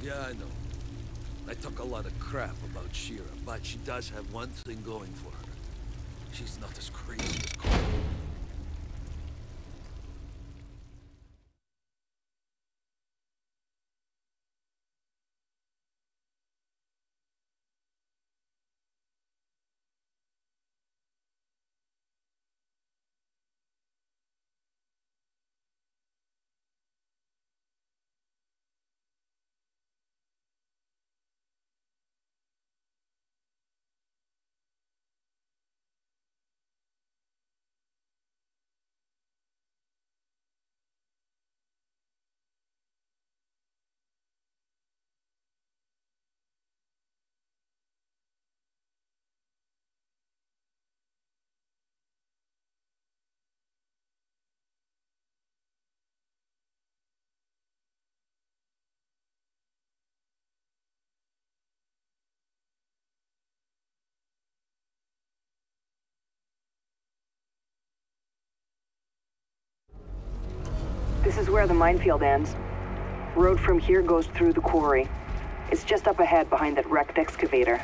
Yeah, I know. I talk a lot of crap about Shira, but she does have one thing going for her. She's not as crazy as Cole. This is where the minefield ends. Road from here goes through the quarry. It's just up ahead behind that wrecked excavator.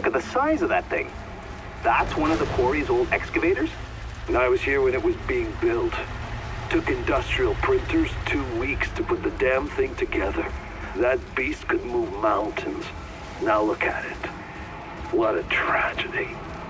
Look at the size of that thing. That's one of the quarry's old excavators? I was here when it was being built. Took industrial printers 2 weeks to put the damn thing together. That beast could move mountains. Now look at it. What a tragedy.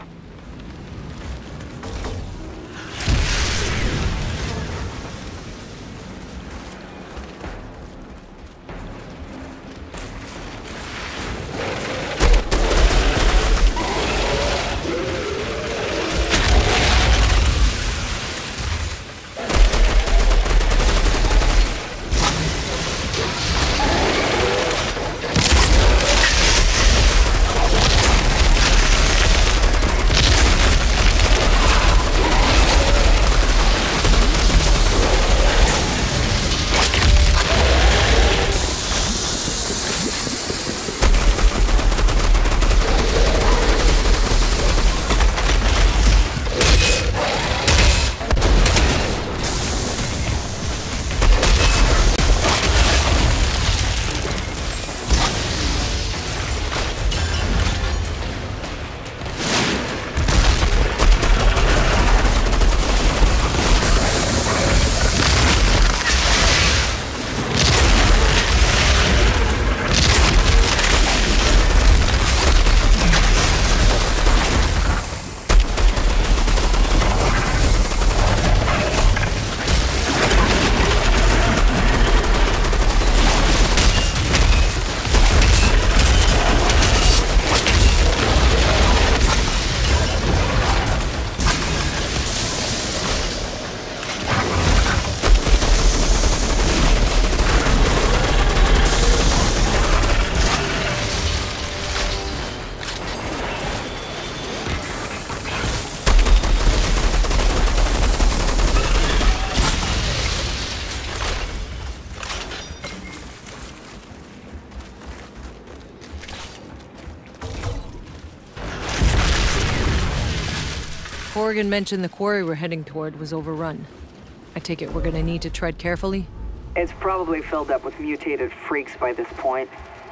Corrigan mentioned the quarry we're heading toward was overrun. I take it we're gonna need to tread carefully? It's probably filled up with mutated freaks by this point.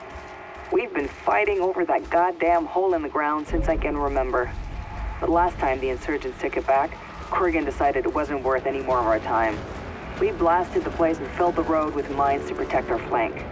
We've been fighting over that goddamn hole in the ground since I can remember. But last time the insurgents took it back, Corrigan decided it wasn't worth any more of our time. We blasted the place and filled the road with mines to protect our flank.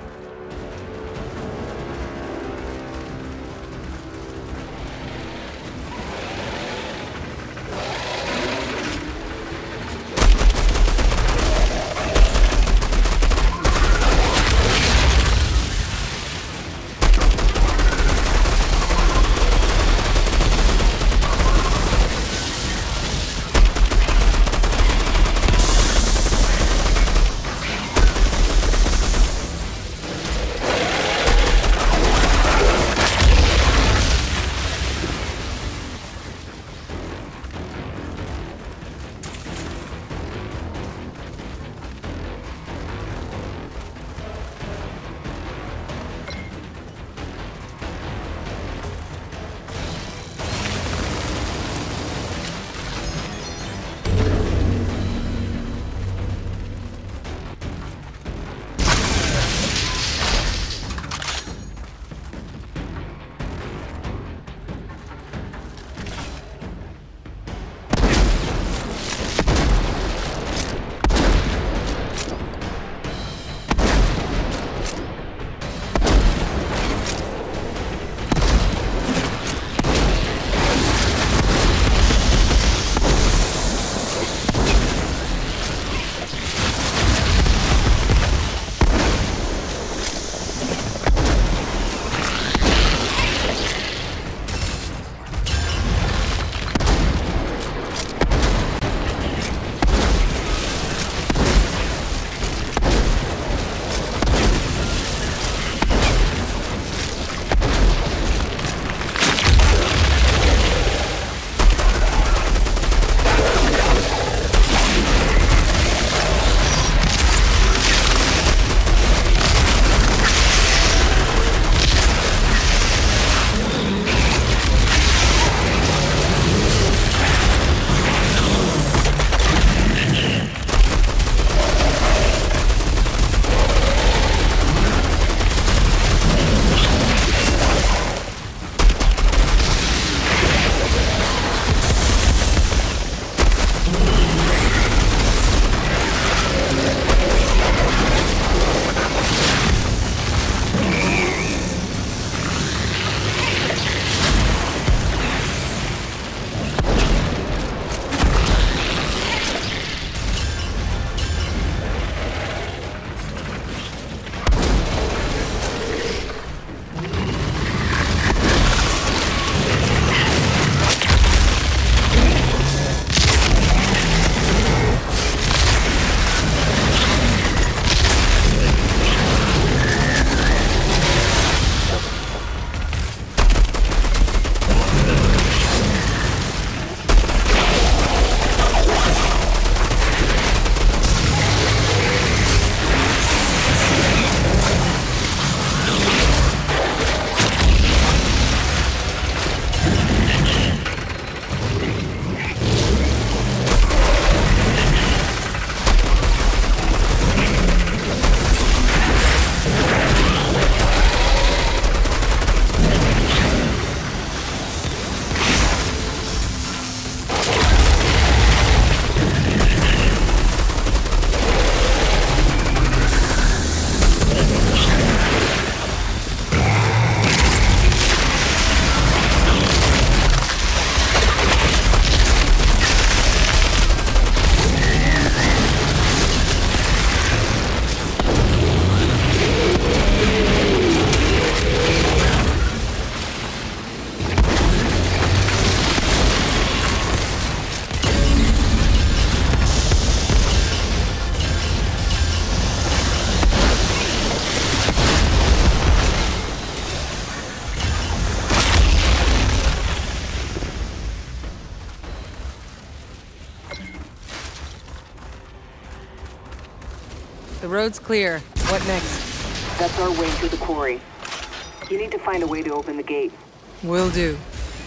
road's clear. What next? That's our way to the quarry. You need to find a way to open the gate. Will do.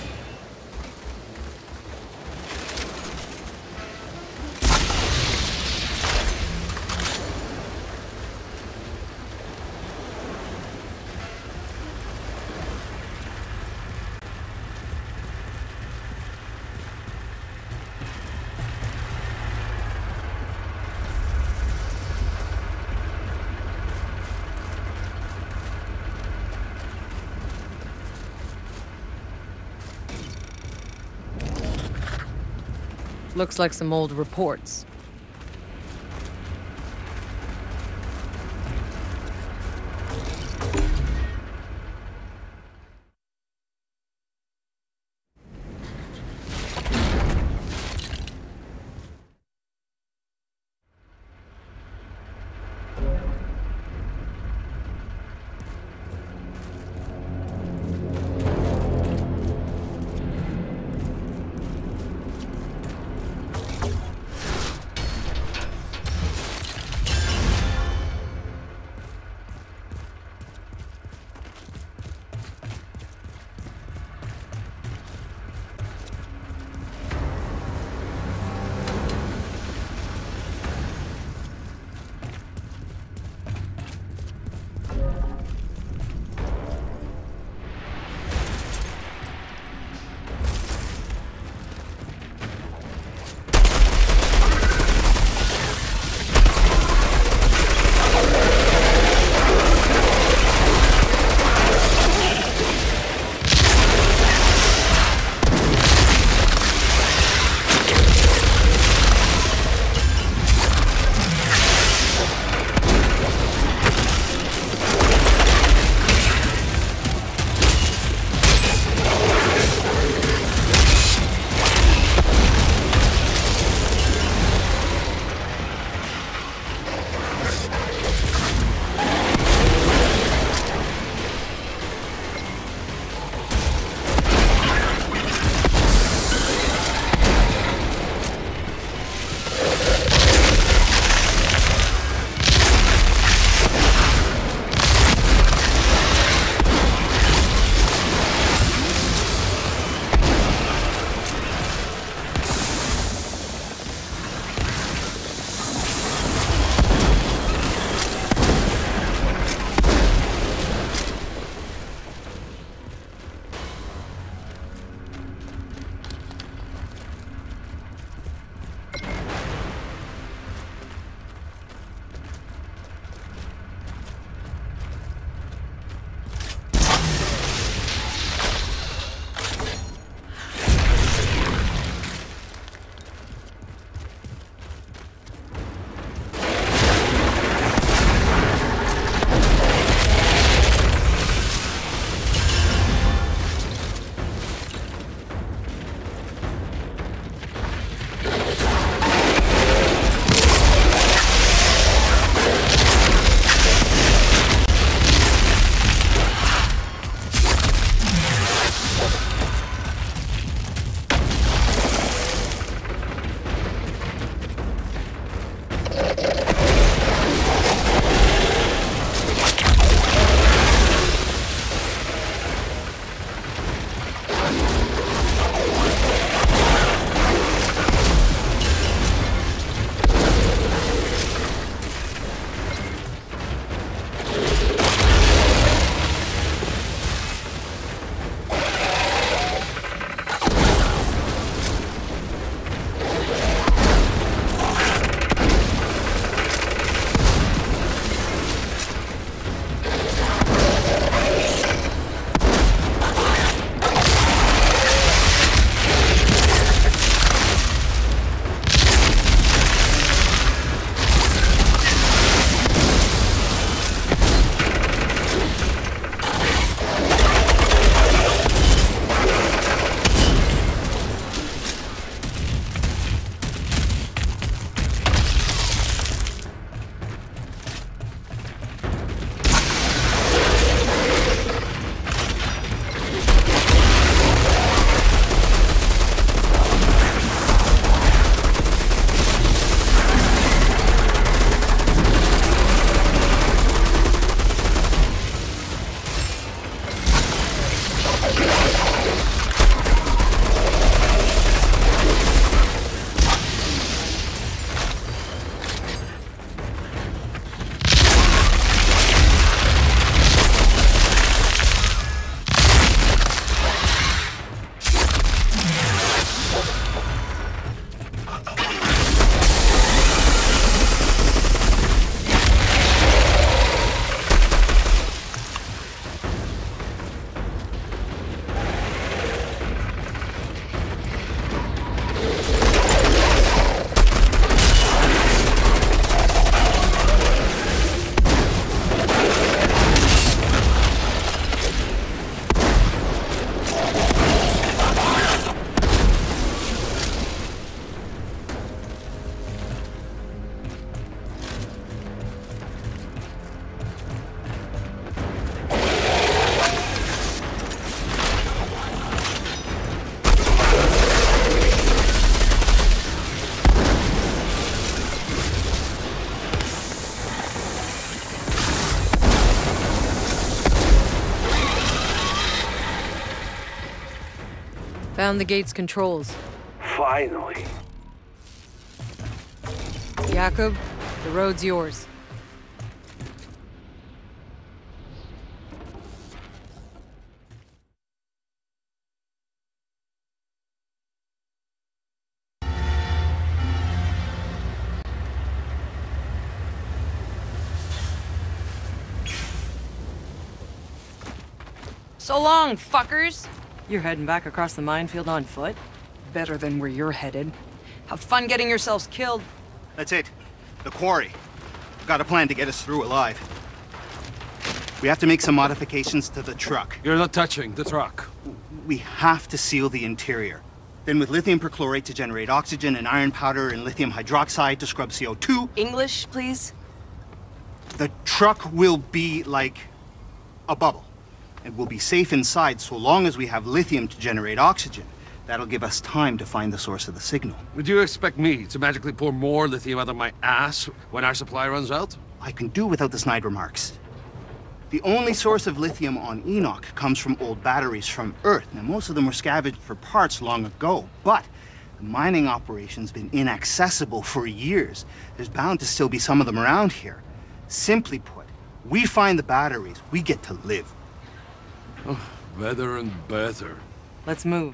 Looks like some old reports. Found the gate's controls. Finally. Jakub, the road's yours. So long, fuckers! You're heading back across the minefield on foot? Better than where you're headed. Have fun getting yourselves killed. That's it. The quarry. We've got a plan to get us through alive. We have to make some modifications to the truck. You're not touching the truck. We have to seal the interior. Then with lithium perchlorate to generate oxygen and iron powder and lithium hydroxide to scrub CO2. English, please? The truck will be like a bubble. And we'll be safe inside so long as we have lithium to generate oxygen. That'll give us time to find the source of the signal. Would you expect me to magically pour more lithium out of my ass when our supply runs out? I can do without the snide remarks. The only source of lithium on Enoch comes from old batteries from Earth. Now, most of them were scavenged for parts long ago, but the mining operation's been inaccessible for years. There's bound to still be some of them around here. Simply put, we find the batteries, we get to live. Oh, better and better. Let's move.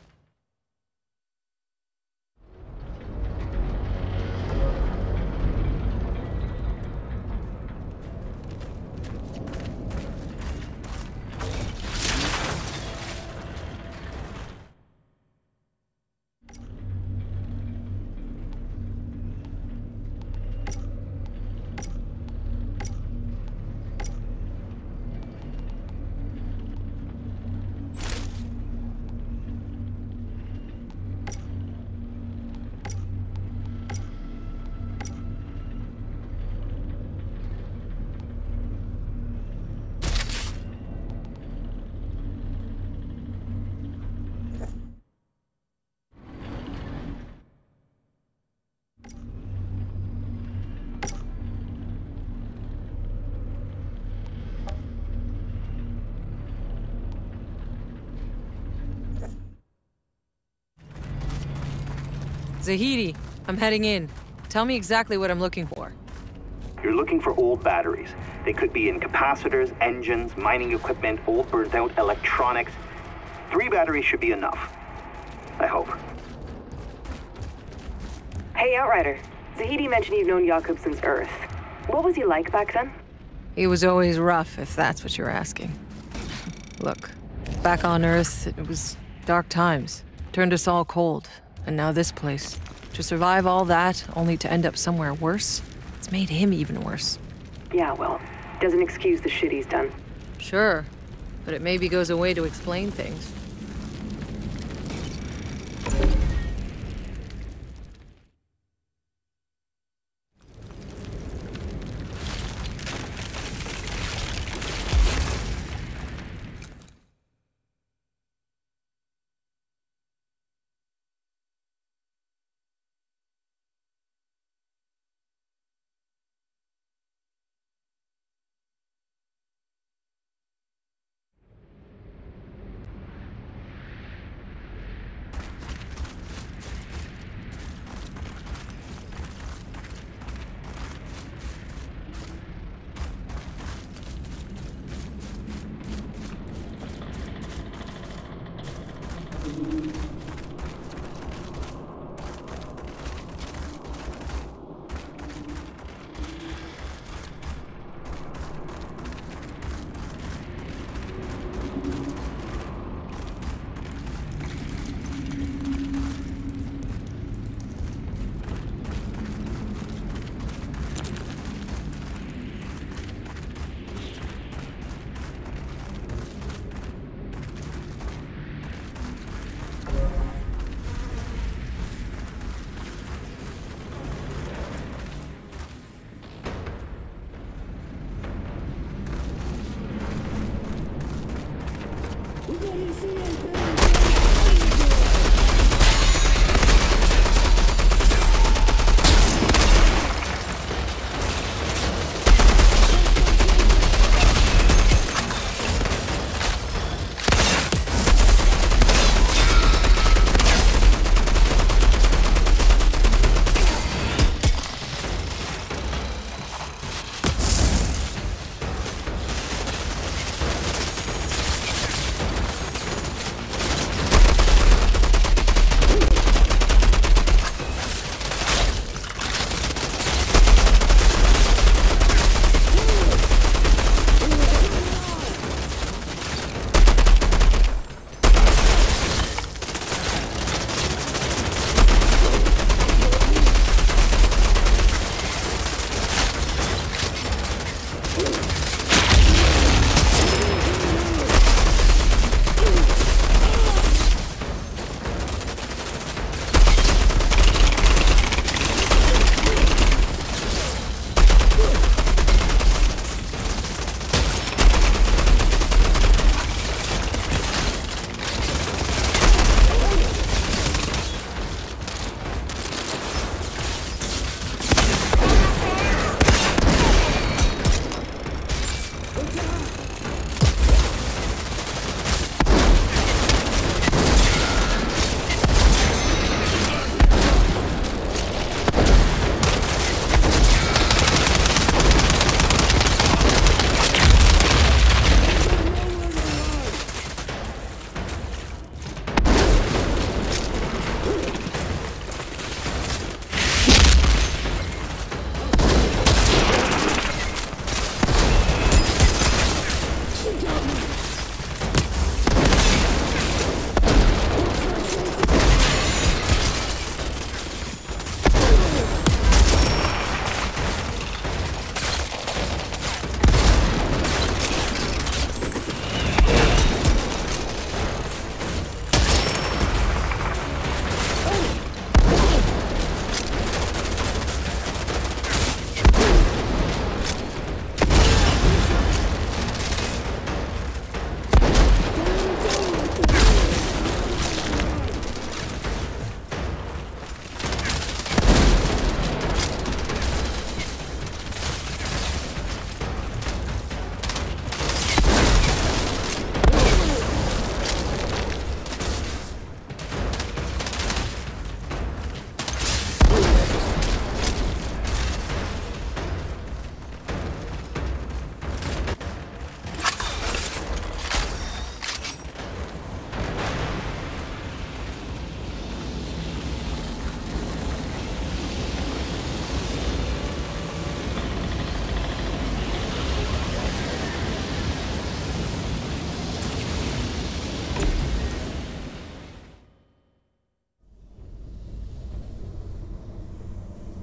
Zahidi, I'm heading in. Tell me exactly what I'm looking for. You're looking for old batteries. They could be in capacitors, engines, mining equipment, old burnt-out electronics. 3 batteries should be enough. I hope. Hey, Outrider. Zahidi mentioned you've known Jakub since Earth. What was he like back then? He was always rough, if that's what you're asking. Look, back on Earth, it was dark times. Turned us all cold. And now this place. To survive all that, only to end up somewhere worse, it's made him even worse. Yeah, well, doesn't excuse the shit he's done. Sure, but it maybe goes a way to explain things.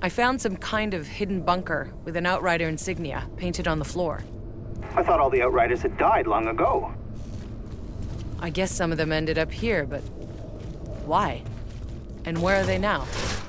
I found some kind of hidden bunker with an Outrider insignia painted on the floor. I thought all the Outriders had died long ago. I guess some of them ended up here, but why? And where are they now?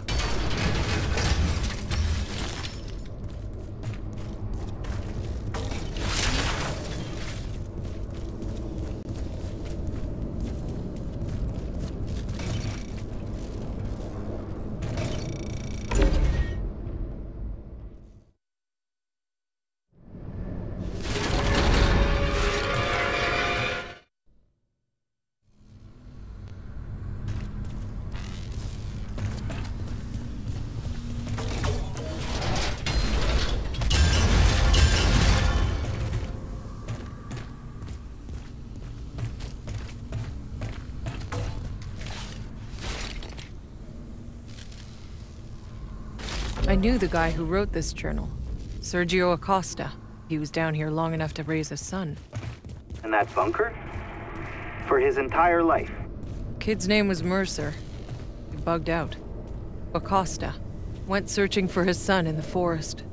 I knew the guy who wrote this journal, Sergio Acosta. He was down here long enough to raise a son. And that bunker? For his entire life. Kid's name was Mercer. He bugged out. Acosta went searching for his son in the forest.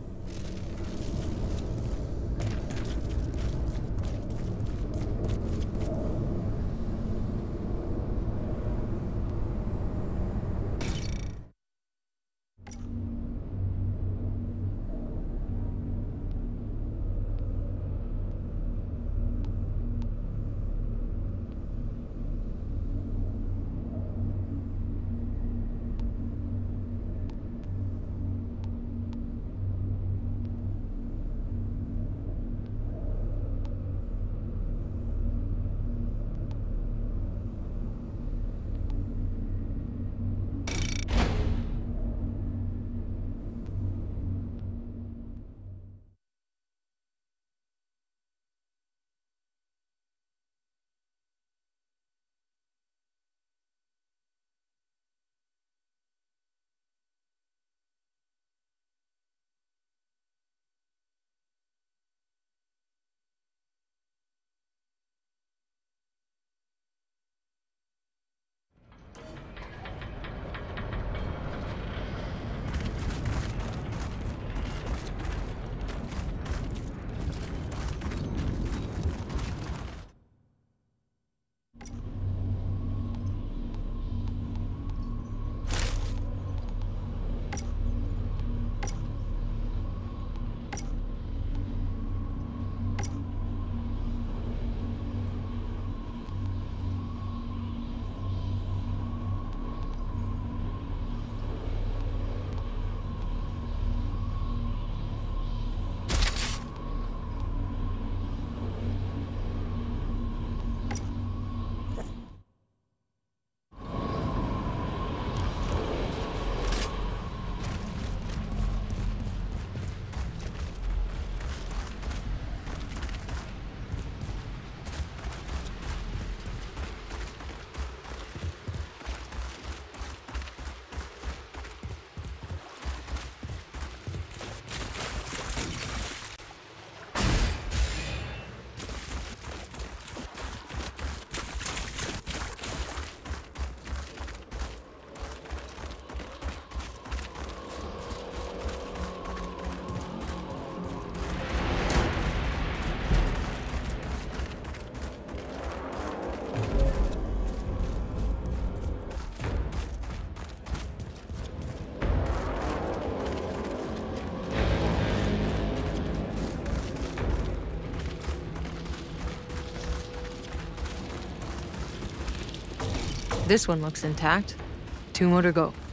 This one looks intact. 2 more to go.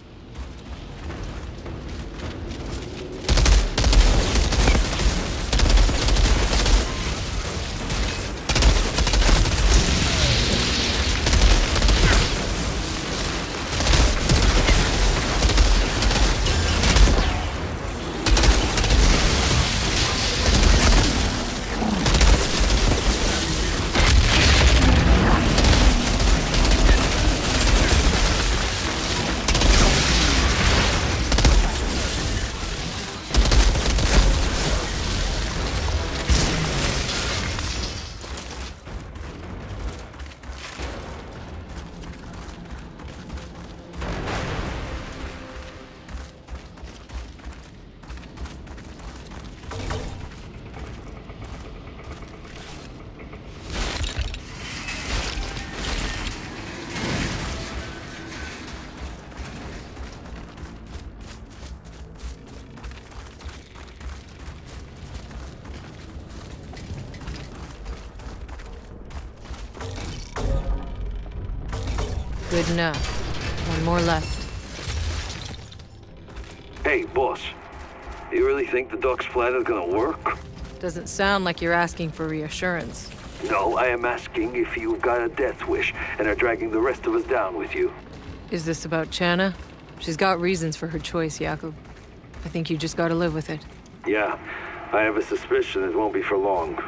Good enough. One more left. Hey, boss. You really think the Duck's plan is gonna work? Doesn't sound like you're asking for reassurance. No, I am asking if you've got a death wish and are dragging the rest of us down with you. Is this about Channa? She's got reasons for her choice, Jakub. I think you just gotta live with it. Yeah, I have a suspicion it won't be for long.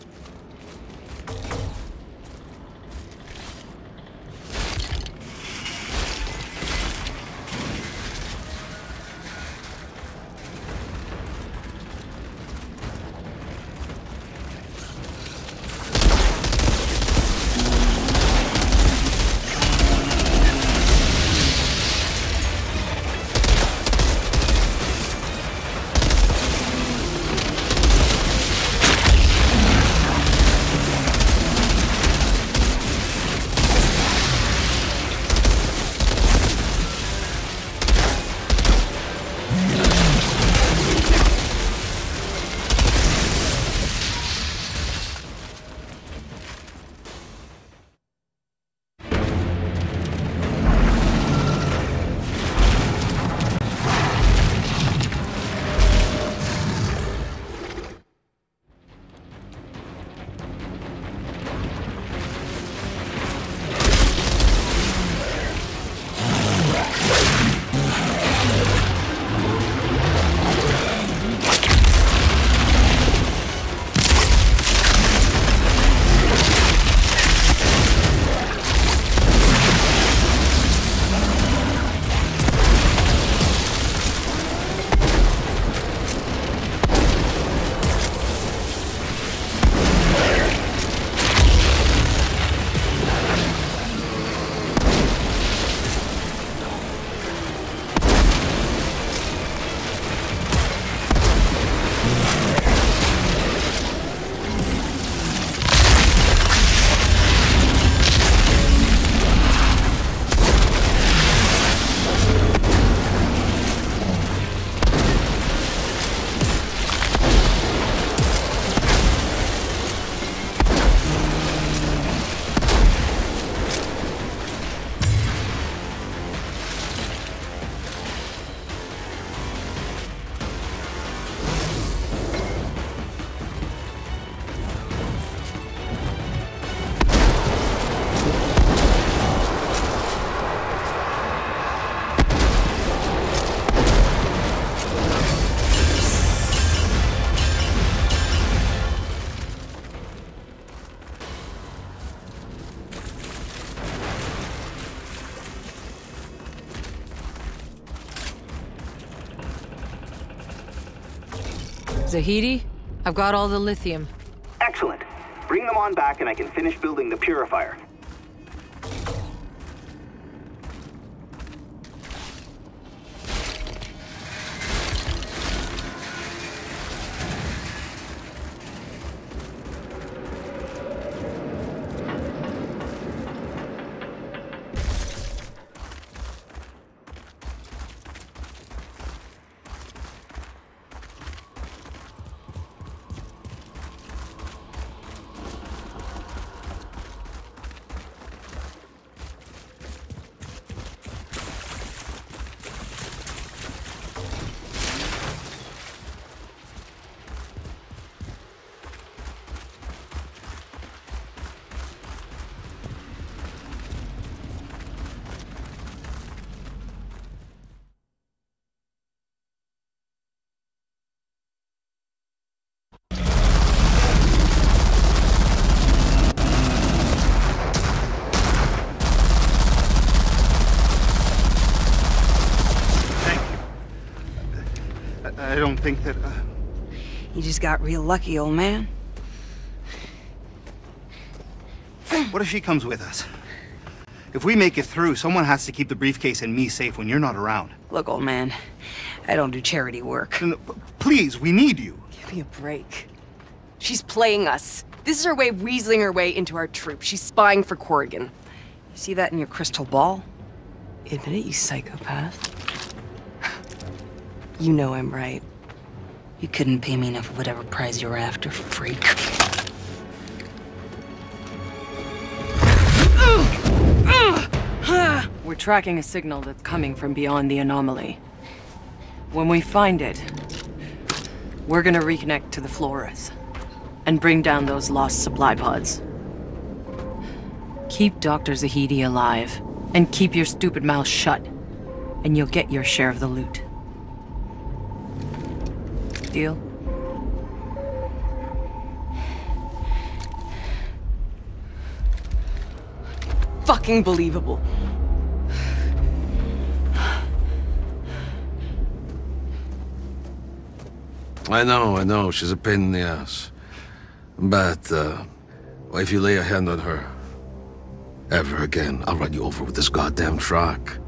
Zahidi, I've got all the lithium. Excellent. Bring them on back and I can finish building the purifier. I don't think that, You just got real lucky, old man. What if she comes with us? If we make it through, someone has to keep the briefcase and me safe when you're not around. Look, old man, I don't do charity work. No, please, we need you. Give me a break. She's playing us. This is her way of weaseling her way into our troop. She's spying for Corrigan. You see that in your crystal ball? Admit it, you psychopath. You know I'm right. You couldn't pay me enough for whatever prize you were after, freak. tracking a signal that's coming from beyond the anomaly. When we find it, we're gonna reconnect to the Floras and bring down those lost supply pods. Keep Dr. Zahedi alive, and keep your stupid mouth shut, and you'll get your share of the loot. Deal? Fucking believable. I know, she's a pain in the ass. But, well, if you lay a hand on her, ever again, I'll run you over with this goddamn truck.